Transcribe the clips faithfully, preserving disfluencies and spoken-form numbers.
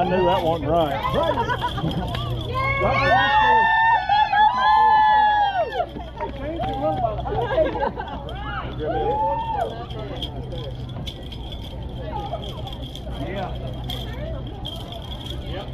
knew that wasn't right. Yeah. Yep.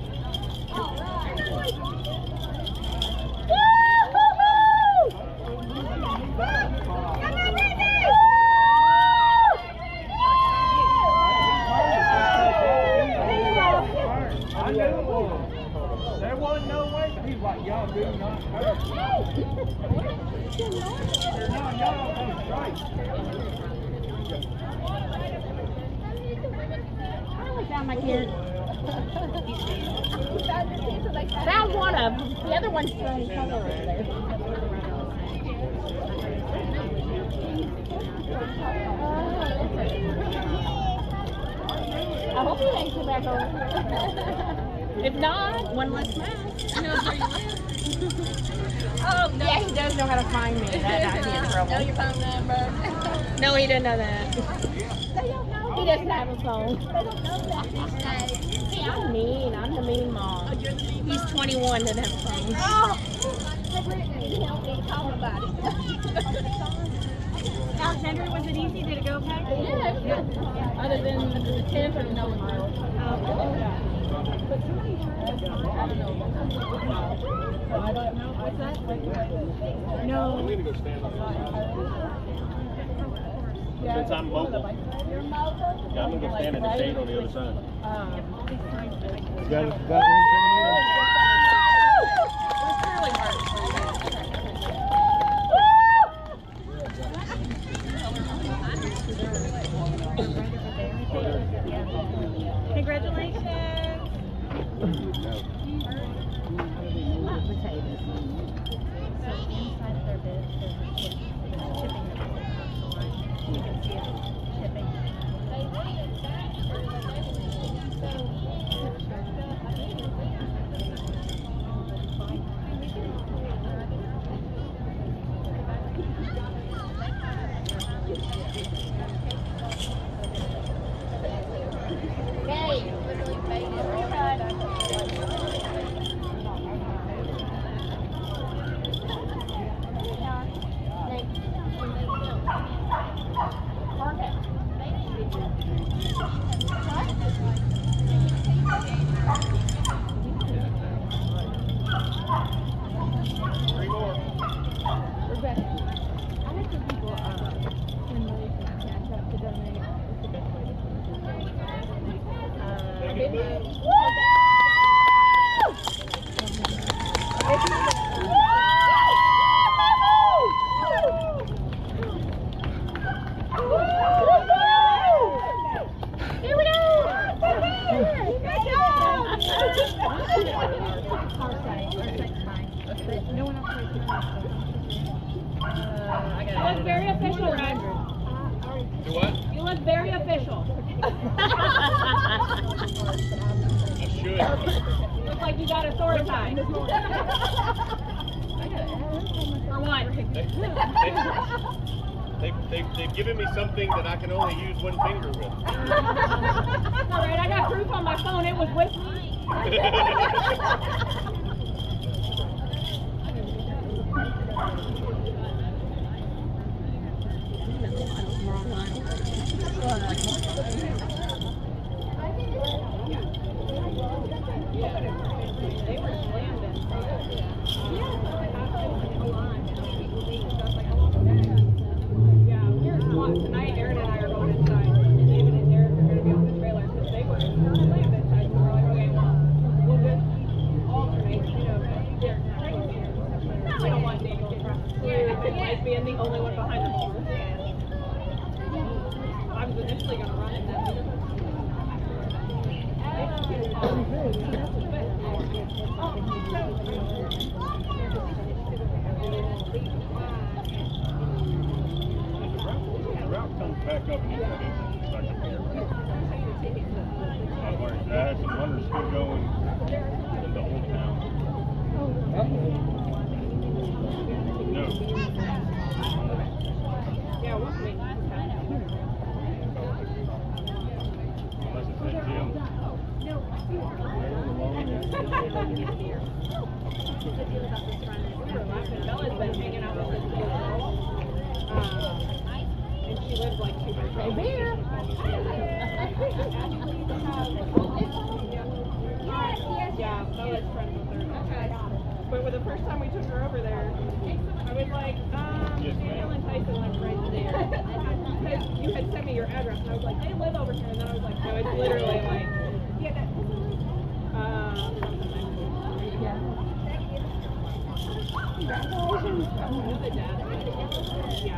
I knew it was. There wasn't no way. He's like, y'all do not hurt. No, y'all do straight. Found my kid. Found one of them. The other one's throwing color over there. I hope he makes it back over. If not, one less match. He knows where you live. Oh, no. Yeah, he does know how to find me. That I'd be in trouble. Know your phone number. No, he didn't know that. He doesn't have a phone. They don't know that these days. See, I'm mean. I'm the mean mom. Oh, you're the mean He's mom. twenty-one, doesn't have a phone. Oh! Hey, Brittany, help me talk about it. Alexandria, was it easy? Did it go okay? Yeah, yeah. Other than the tenth or the no mile? But somebody had, I don't know. I don't know. What's that? No. I'm going to go stand on the other side. Since I'm mobile. You're mobile? Yeah, I'm going to go stand in the shade on the other side. Um, You got, you got one coming in? it's really hard. Congratulations. Potatoes. So inside their bed, there's a chip. There's chipping that goes across the line. You can see it chipping. Hey, you literally made it. Three more. Rebecca, I like for people uh, when they can catch up to donate. What's the best way to do it? Uh, Here we go! No one else plays it. Uh, I got it. You look very official, Ryan. Do what? You look very official. I should. You look like you got authority. For what? They, they, they, they've given me something that I can only use one finger with. It's all right. I got proof on my phone. It was with me. They were slamming. Yeah, we were squatting tonight. Aaron and I are going inside. David and Derek are going to be on the trailer because they were slamming inside. So we're like, okay, we'll just alternate, you know, Derek and I go here. We don't want David getting like being the only one behind the ball. I was initially going to run in that minute. The route comes back up and you can get back up here. I had some runners still going in the old town. No. Yeah, we'll see. Unless it's at Jim. No. Bella's been hanging out with this little girl. Um, and she lives like two minutes away. Beer. Yeah, Bella's friends with her. But with the first time we took her over there, I was like, um, Daniel and Tyson live right there. Because you had sent me your address, and I was like, they live over here. And then I was like, no, it's literally like, uh, something like that. Congratulations. Who's the dad? Yeah.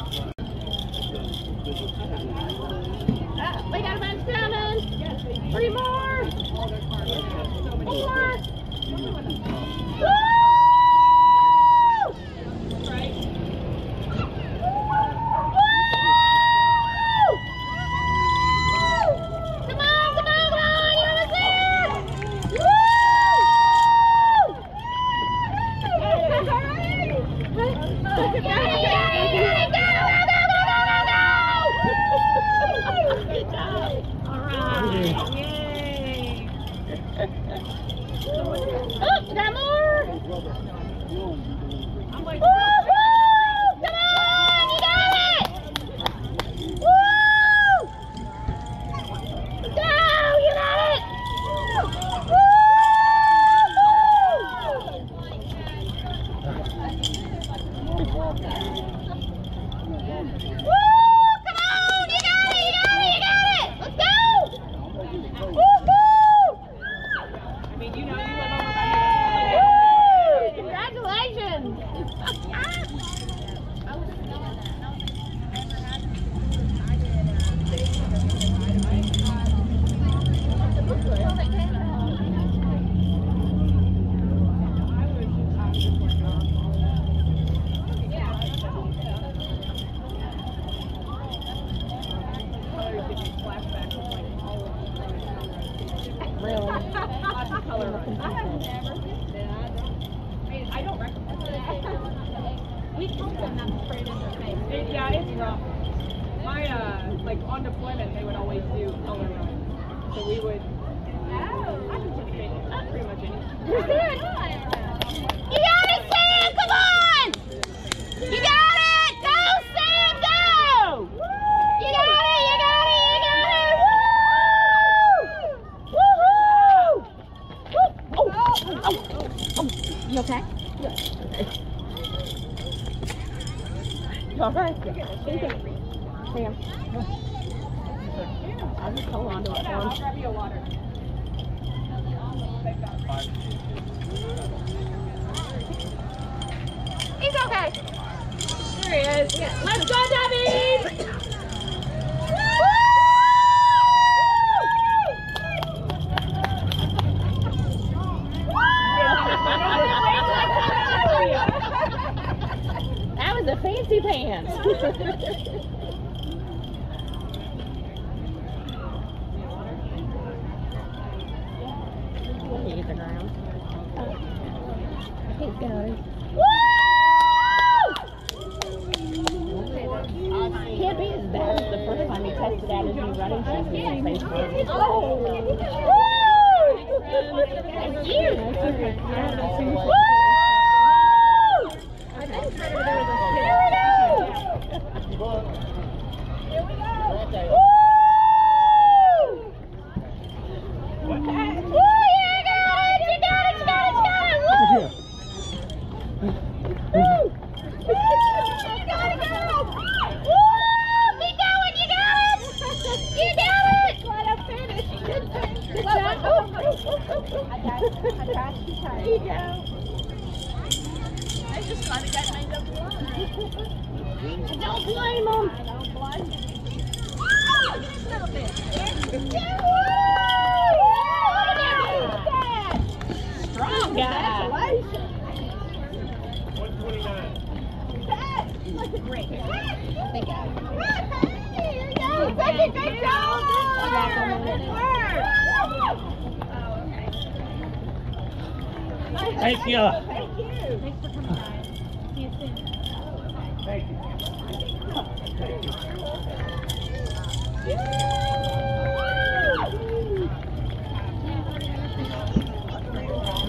Ah, we got a bunch coming. Yes, they do. Three more. All their cars. So many. Four. Woo! Right? Come on, come on, come on, you're almost there! Woo! You got it, you got it, you got it, go, go, go, go, go, go, go! Good job. All right. Yay. Oh, got more! I'm like, Woo-hoo! Come on, you got it! Woo! Go, you got it! Woo! Woo! Come on, you got it, you got it, you got it! Let's go! Woo-hoo! I mean, you know, you live over by Woo! Congratulations! Really? Lots of color runs. I have never seen that. I mean, I don't recognize it. We told them not to spray it in their face. It, yeah, it's rough. My, uh, like, on deployment, they would always do color runs. So we would, oh, I participate in pretty much anything. You're good. You got it, Sam! Come on! You got it! Go, Sam! Go! You got it! You got it! You got it! Woo! Woohoo! Woo! Oh! Oh! Oh! Oh! You okay? You all right? Sam. I'll just hold on to it. Yeah, I'll grab you a water. He's okay. There he is. Let's go, David! That was a fancy pants. He hit the ground. He's going. Woo! Can't be as bad as the first time he tested out his new running shoes in Facebook. Oh! Woo! Thank you! Woo! Here we go! Here we go! Woo! Woo! You got it! You got it! You got it! You got it! Woo! Woo! You got it, girl! Woo! Keep going! You got it! You got it! Let us finish. Good job. Oh, oh, oh, oh. I got it. I got it. There you go. I just thought it got made up blind. I don't blame them. I don't blame them. Oh, look at this little bit. Yeah. Strong guy. one twenty-nine. Look at Rick. Thank God. Here you go. Thank you. Good job. Thank you. Thank you. Thanks for coming, guys. See you soon. Thank you. Woo!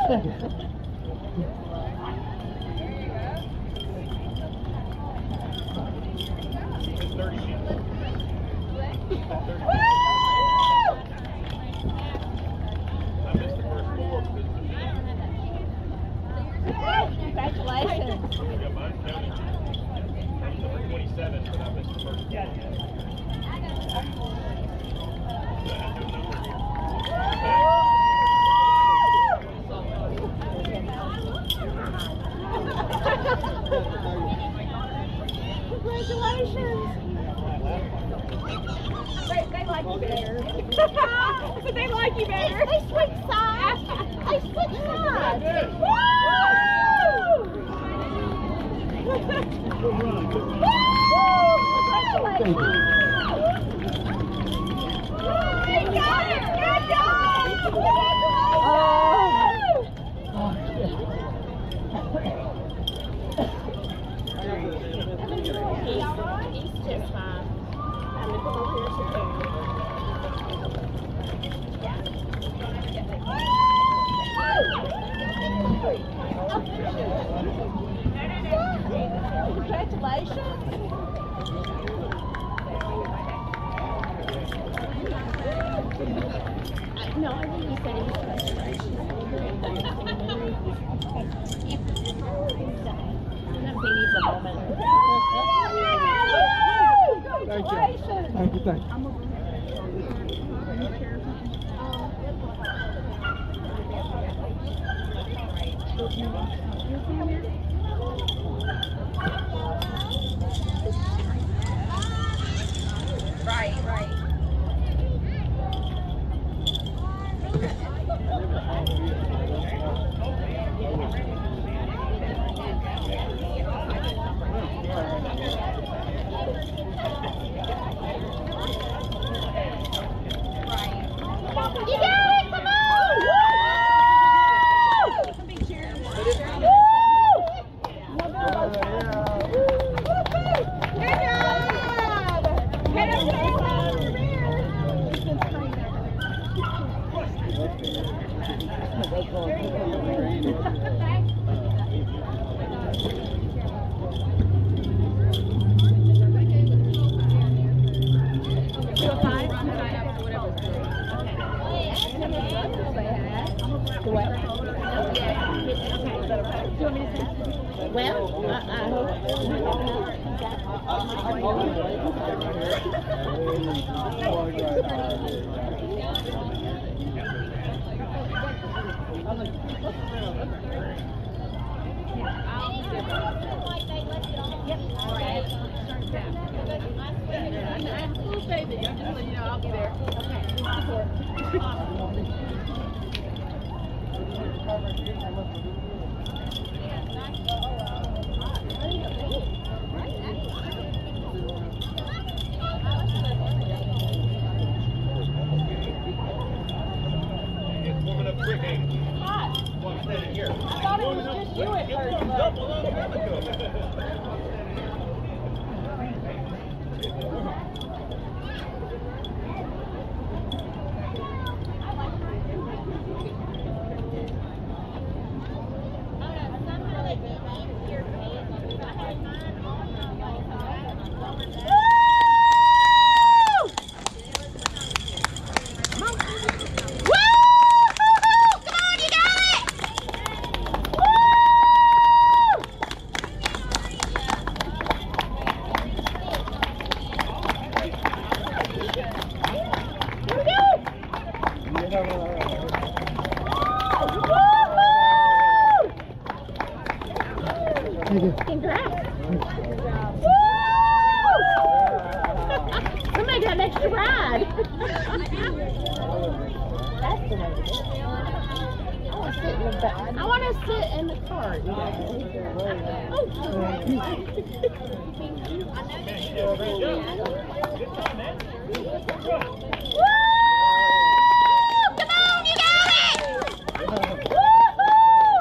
Congratulations. Yeah, mine counted. Number twenty-seven, but I missed the first. Yeah. Congratulations. They, they like you better. But they like you better. They, they switch sides. They switch sides. Woo! No, I think he said he was congratulations. Thank you. Thank you, thank you. Right, right. You got it! Come on! Woo! Big cheer. Woo! Good job! Get up there over there! Well, I, I hope. We'll save it. Just so you know, I'll be there. It's warming up quick, ain't it? Hot. Well, I'm standing here. I thought it was just you at first. Up a long time ago. Congrats! Woo! Somebody got an extra ride. That's the way to do it. I want to sit in the back. I want to sit in the cart. Oh. Woo! Come on, you got it! Woo-hoo!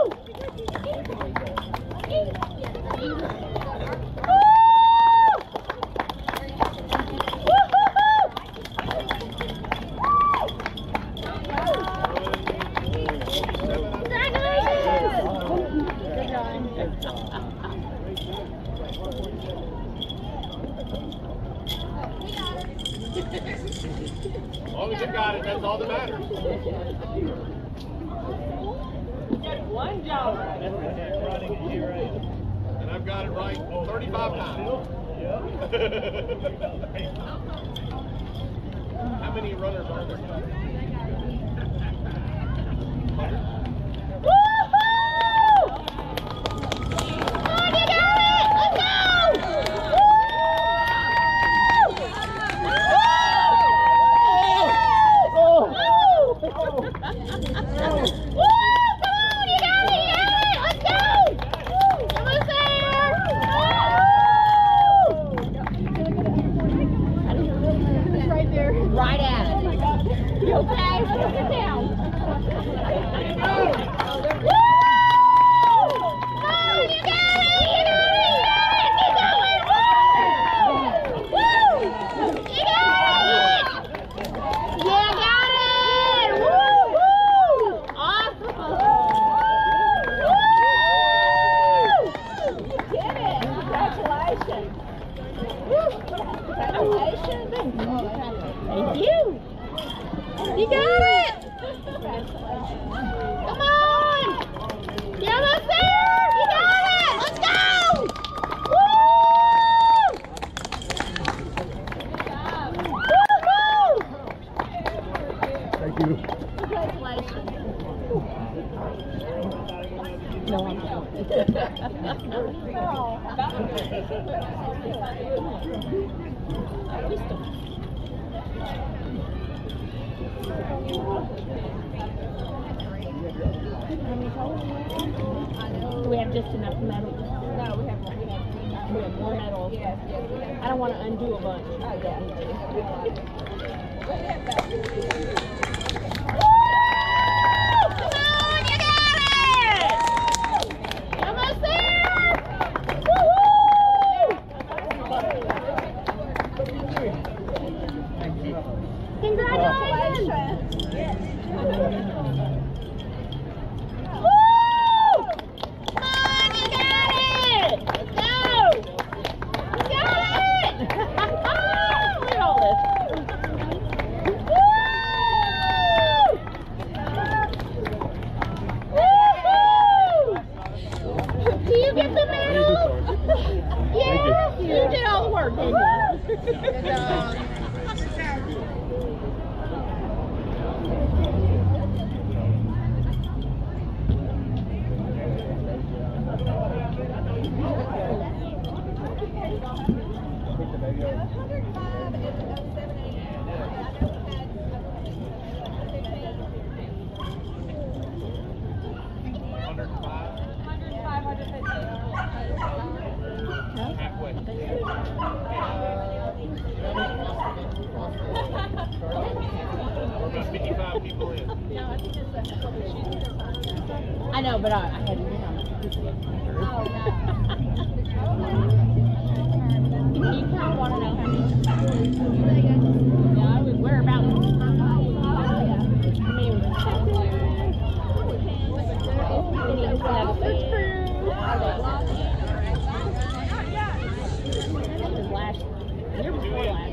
Congratulations! all that matters. One job. And I've got it right thirty-five times. How many runners are there? Right at it. You okay? Let's get down. Woo! Oh, you got it! You got it! You got it! Keep going! Woo! You got it! Yeah, got it! Woo! Woo! Awesome! Woo! You did it! Congratulations! Woo! Congratulations! Thank you. You got it. Come on. You're almost there. You got it. Let's go. Woo! Woo-hoo! Thank you. Congratulations. No, I'm not. Do we have just enough medals? No, we have one. We have, we have more medals. Yes, yes, we have. I don't want to undo a bunch. Oh, yeah. Woo! Come on, you got it! Almost there! Woo-hoo! Congratulations! Yes. I know, but I, I had to do You kind of want to know how many. Yeah, we're about. I mean, another search crew. Last year before last.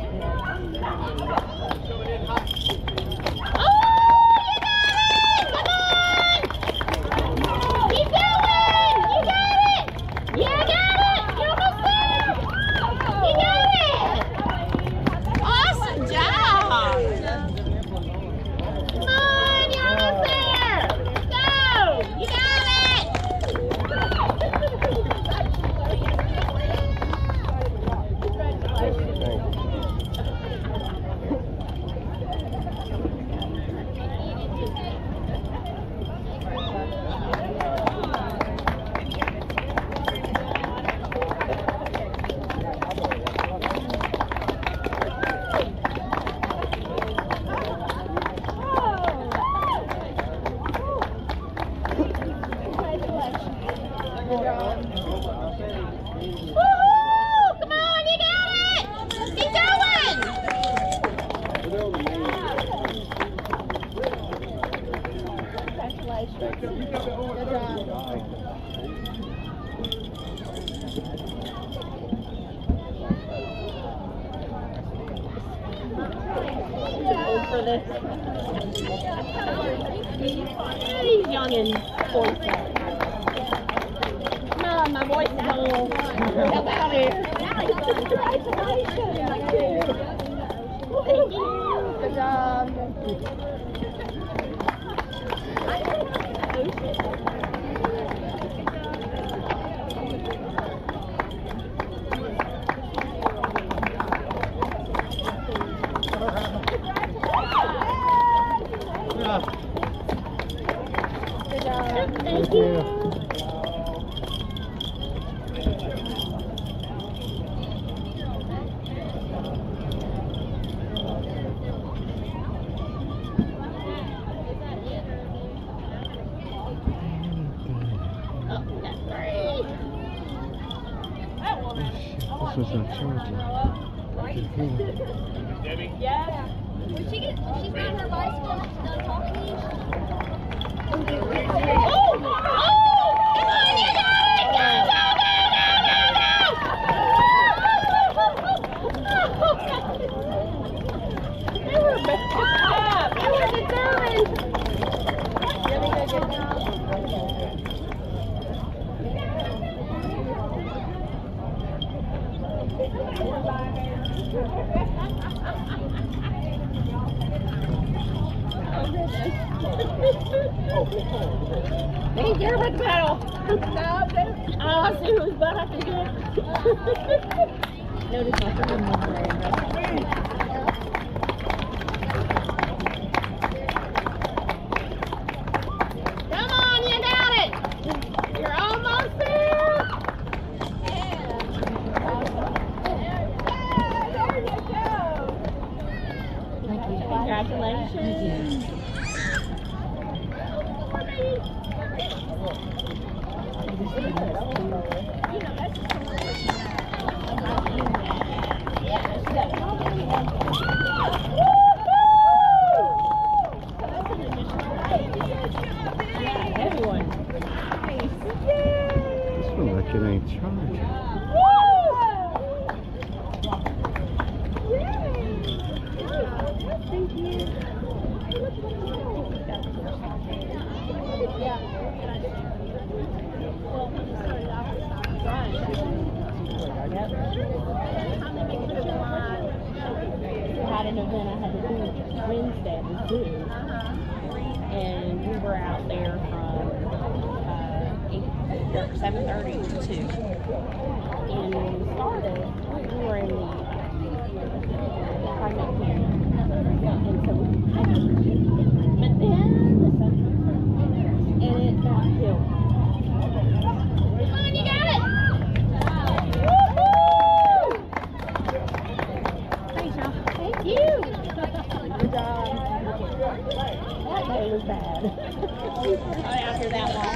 Yeah. for this. These youngins, boys. Come on, my voice is on. Get out here. Thank you. Good job. Good job. Thank you. This was not charging. Debbie? Yeah. When she gets, when she's on her bicycle, she's done talking to you. Oh! Oh! Come on, you got it! Go, go, go, go, go! They were messed up. They were determined. Debbie, go get them. They didn't care about the battle. Oh, I see whose butt I can get. Notice my friend was very aggressive. Come on, you got it. You're almost there. Thank you. Congratulations. Everyone. This one like it ain't charging. Thank you. Had an event I had to do Wednesday at the zoo, and we were out there from uh, eight, seven thirty to two. And when we started, we were in the primate camp, and so we had to, but then the sun and it got killed. Come on, you got it! Thank you. Good job. That day was bad. After that long.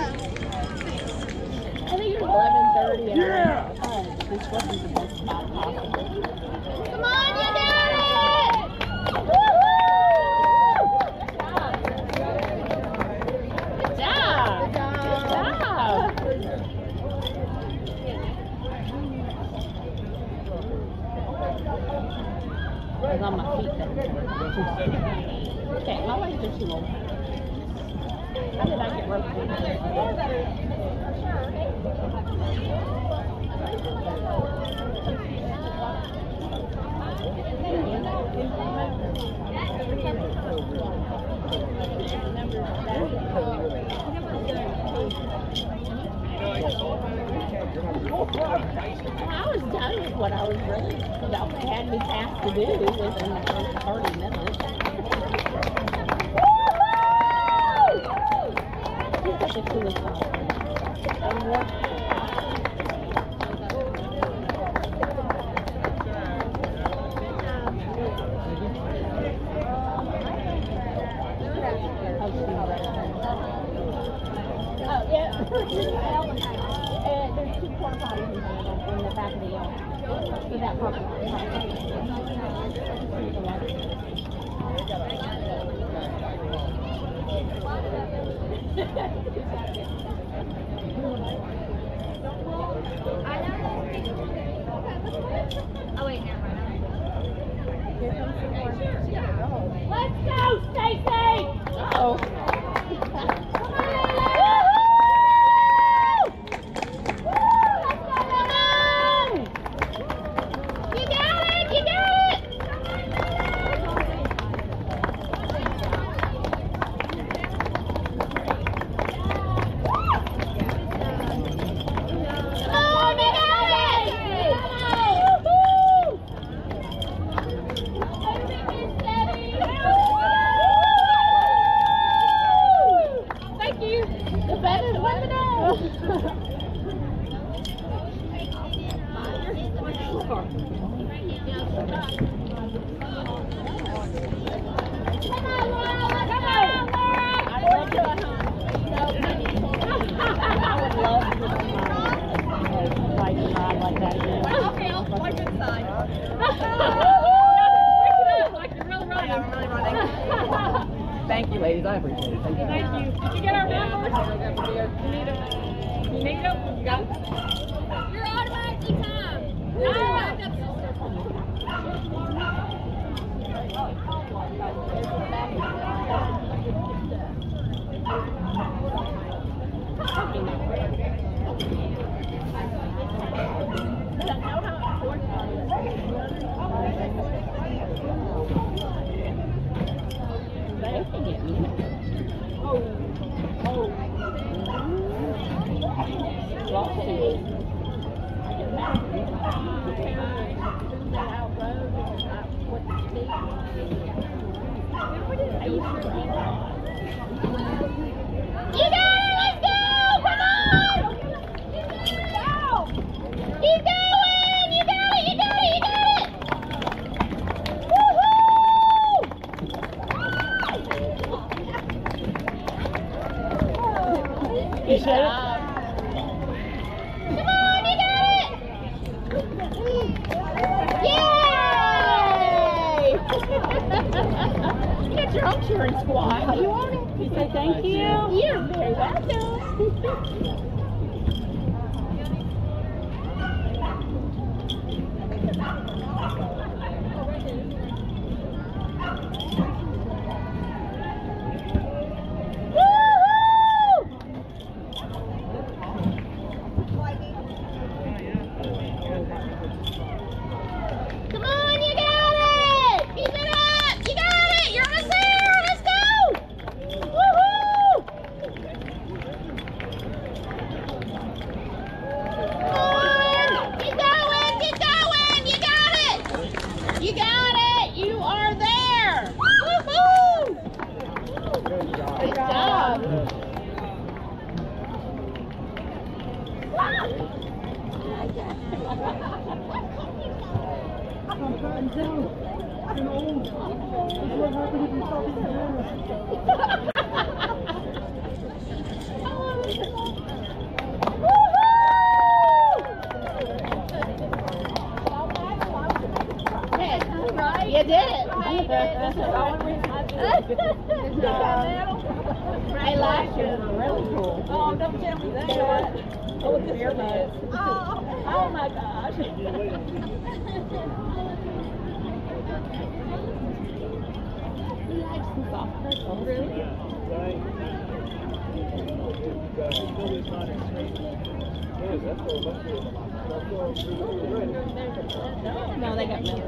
I think it was eleven thirty. Yeah. Oh, this wasn't the best spot possible. Come on, you got it! Woohoo! Good job. Good job. I was on my feet then. Okay, my legs are too long. How did I get roasted? I was done with what I was really about to had me tasked to do within the first thirty minutes. He's got the coolest song. Oh, yeah. And there's two porta potties in the back of the yard. So that part. Oh wait, never mind. Let's go, Stacy! Oh. Come on! Let's go, come on! You got it! You got it! Come on, you got it! Woo-hoo! Thank you. The better the better. Come on, Laura. Let's go, Laura. I would love to like ride like that again. Okay, I'll like this side. Like you're really running. I'm really running. Thank you, ladies. I appreciate it. Thank you. Thank you. Did you get our numbers? You need them. You need them? You got them? You're automatically timed. No. You got it! Let's go! Come on! Keep going! You got it! You got it! You got it! Woohoo! You said it? Come on! You got it! Yay! Get your own cheering squad. You want it? You say thank you? You're very welcome. Come on, you got it! Keep it up! You got it! You're almost there! Let's go! Woohoo! Come on! Keep going! Keep going! You got it! You got it! You are there! Woohoo! Good job! You did it. My lashes are really cool. Oh, don't tell me that. Oh, it's your bed. Oh. Oh my gosh. He likes the soft purple. Really? No, they got milk.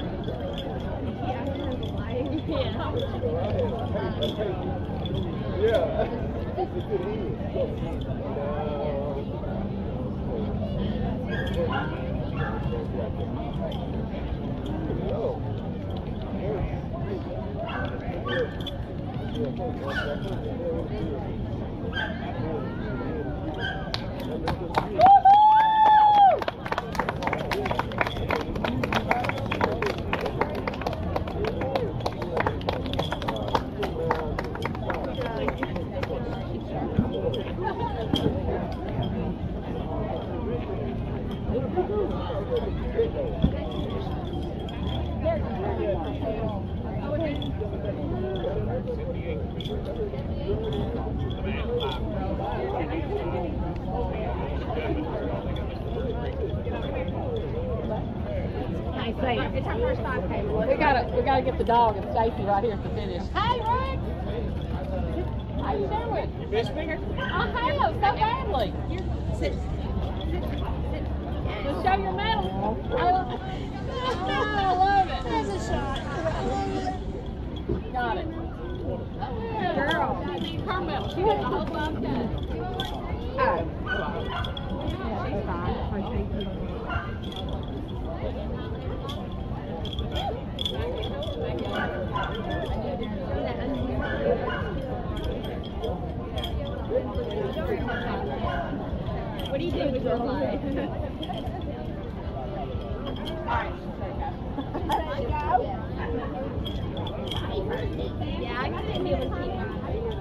Yeah. Oh, say it. It's our first five K. We gotta, we gotta get the dog and Stacy right here at the finish. Hey, Rex! How you doing? You missed me? I have so badly. Sit. Just show your medal. Oh, I love it. There's a shot. Got it. Girl. Her medal. She had the whole five K. Oh. Yeah, she's fine. What do you do with your life? Yeah, I got to be able to keep mine.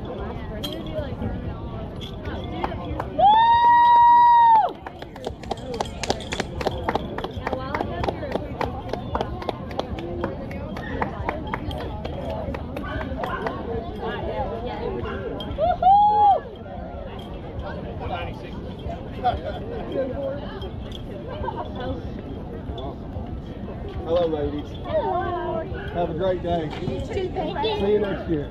Hello, ladies. Hello. Have a great day. You too, thank you. See you next year.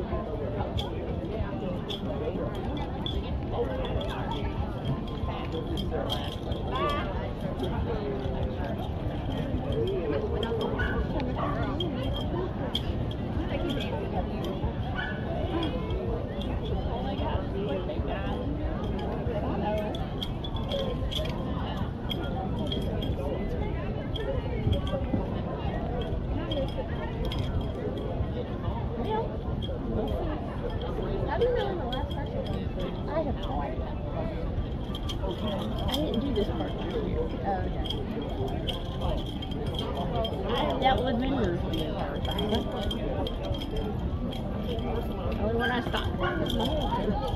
I don't know when the last person. I have no idea. I didn't do this part. Oh, okay. I have dealt with members when they were only when I stopped.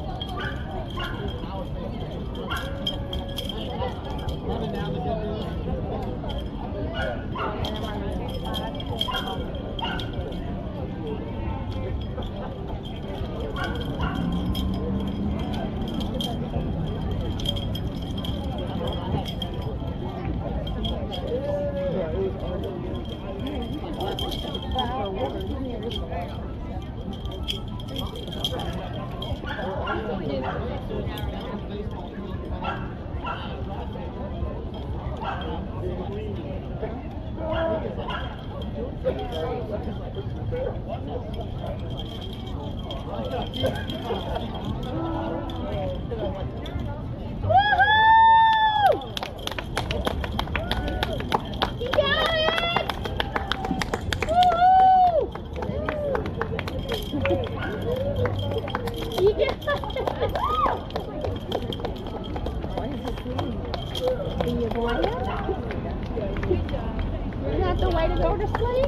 Is that the way to go to sleep?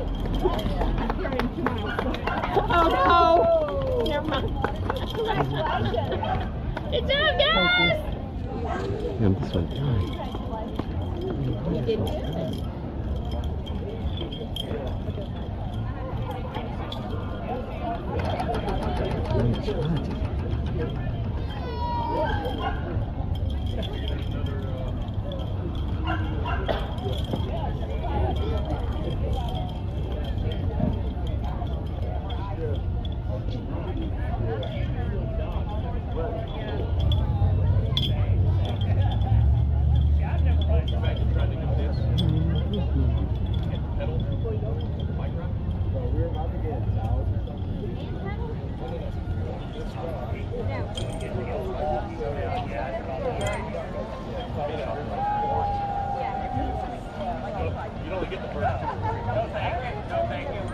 Oh no! Never mind. Good job, guys! I'm so tired. You did good. It's hot. You only get the first two. No, thank you. No, thank you.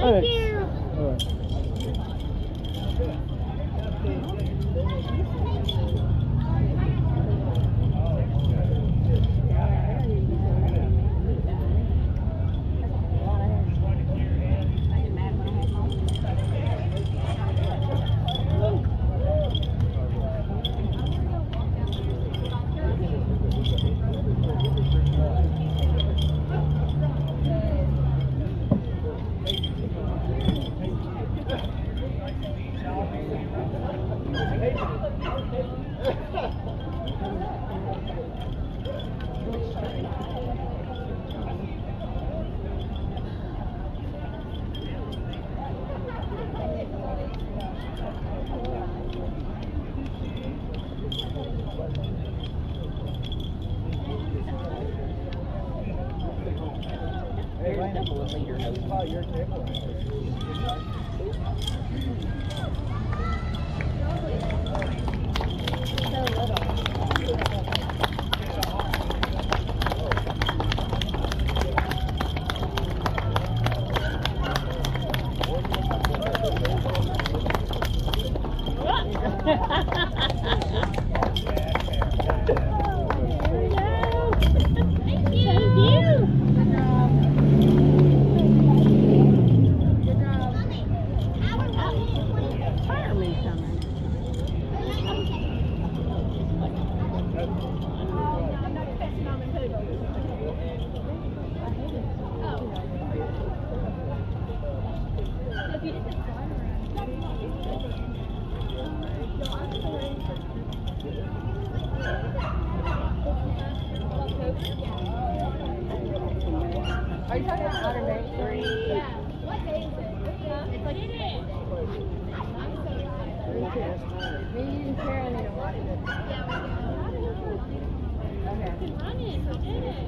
Thank you. All right. Are you talking about Outer Banks? Yeah. What day is it? It's like today. I'm so excited. Me and Kara need to watch it. Okay. Run it. We did it.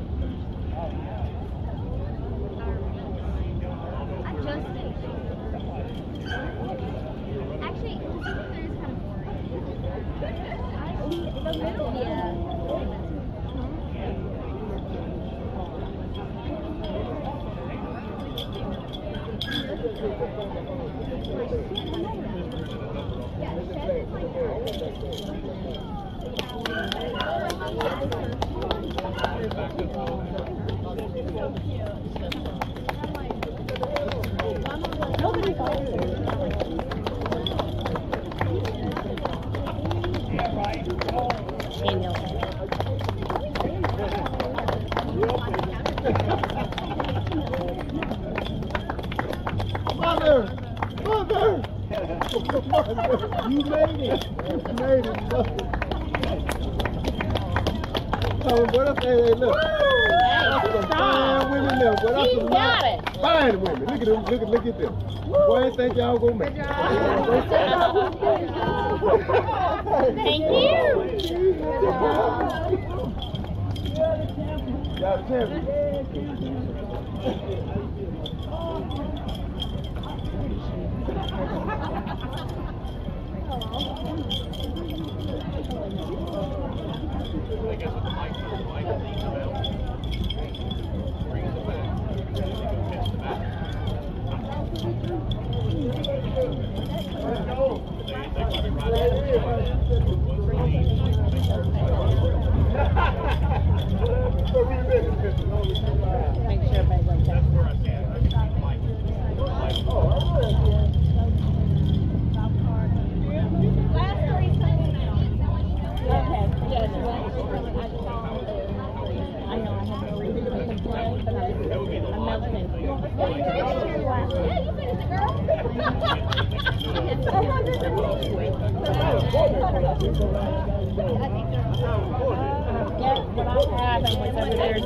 I just did it. Actually, the season there is kind of boring. The middle? Yeah. Mother! Mother! You made it! You made it, mother! Oh, what else? Hey, hey, look! That's some fine women there. What else? You got it. Fine women. Look at them. Look at look at them. Boy, I think y'all gonna make it. Thank you. Y'all champions. I guess with the mic, the mic rings the bell. Rings the bell. Hits the back. Let's go. They, they probably run it. Once they leave, they start Make sure everybody's like that. That's where I stand. I can see the mic. Last three Sunday now. Okay. Yes. I know I have no reason to complain, but I'm, I'm melting. Yeah, you finished it, girl. Yeah, what I have and what's over there is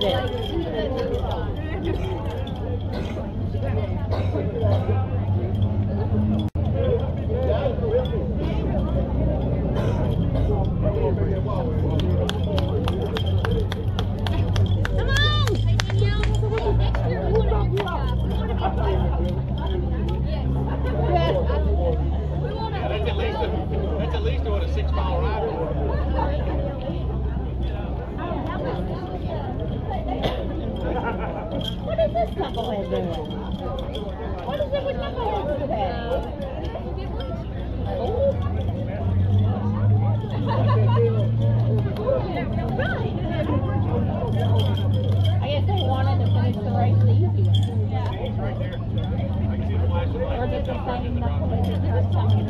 Yeah, that's at least a, that's at least what a six mile ride is. What is is this knucklehead doing? What is it with knuckleheads today? Oh. I guess they wanted to finish the race the easy way. It's right there. I can see the flashing light. Or did the same knucklehead just have something?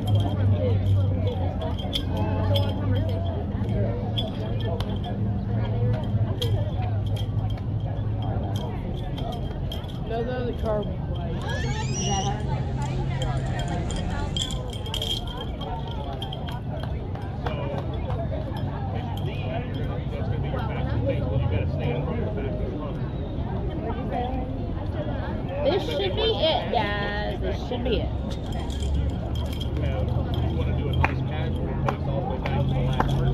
No, the other car was white. Is that her? That's going to be your fastest pace. Well, you got to stay in front of the fastest run. This should be it, guys. This should be it. Now, you want to do a nice casual pace all the way back to the last person.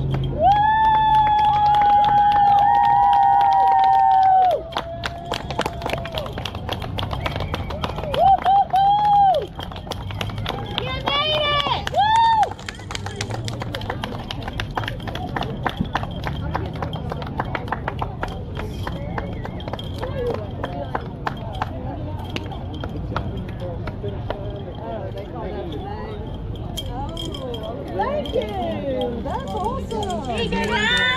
You made it! Woo! Thank you. That's awesome. Hey, good night.